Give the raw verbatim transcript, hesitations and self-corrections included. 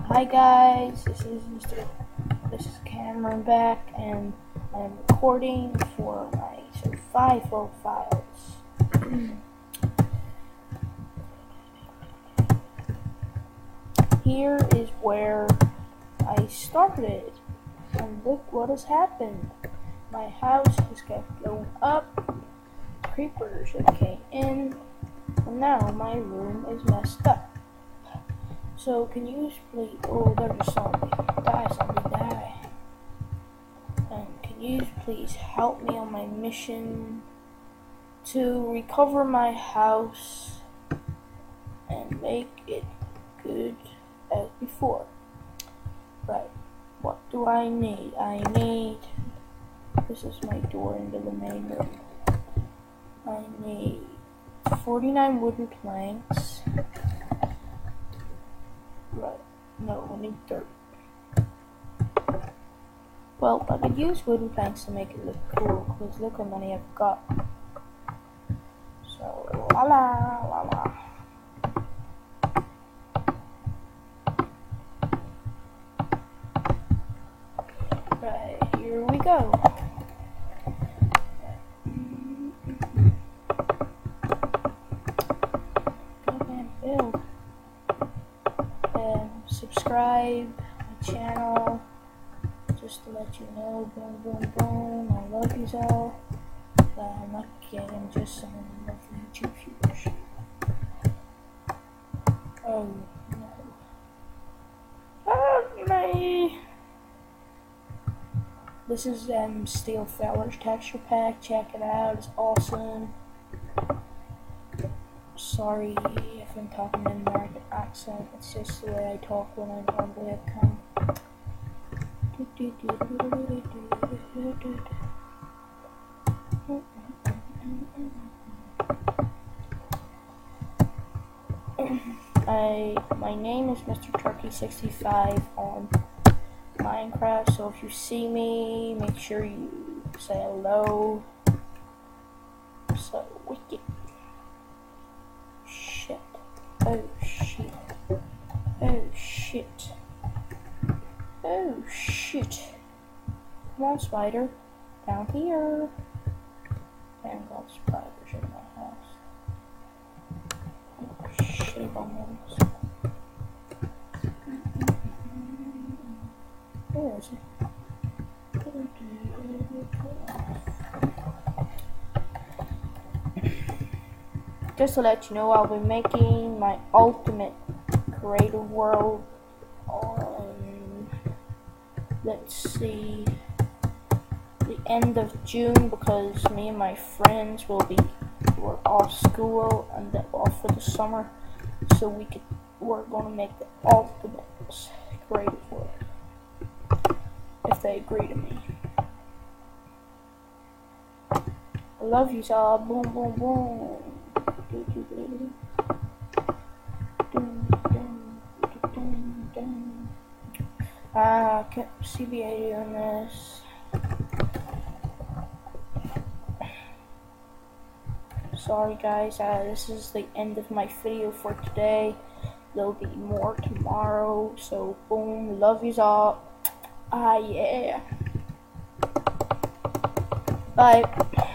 Hi guys, this is Mister This is Cameron back, and I'm recording for my survival files. Here is where I started, and look what has happened. My house has kept going up, creepers have came in, and now my room is messed up. So can you please, oh there's a zombie, die zombie, die. And can you please help me on my mission to recover my house and make it good as before. Right, what do I need? I need, this is my door into the main room. I need forty-nine wooden planks. Right, no, I need dirt. Well, I could use wooden planks to make it look cool, because look how many I've got. So, la la, la la. Right, here we go. Go and build. And subscribe my channel. Just to let you know, boom, boom, boom, I love you all. But I'm not getting just some lovely YouTube viewers. Oh no. Help me! This is um, Steel Fellers texture pack. Check it out, it's awesome. Sorry if I'm talking in an American accent, it's just the way I talk when I normally have come. I my name is Mister Turkey sixty-five on Minecraft, so if you see me, make sure you say hello. So wicked. Shit. Oh shit. Oh shit. Oh shit. Come on, spider. Down here. Damn, got spiders in my house. Oh shit, almost. Where is it? Just to let you know, I'll be making my ultimate creative world on, let's see, the end of June, because me and my friends will be, we're off school and then off for the summer, so we could, we're gonna make the ultimate creative world, if they agree to me. I love you all. Boom, boom, boom. Ah, uh, C B A on this. Sorry guys, uh, this is the end of my video for today. There'll be more tomorrow, so boom, love yous all. Ah yeah. Bye.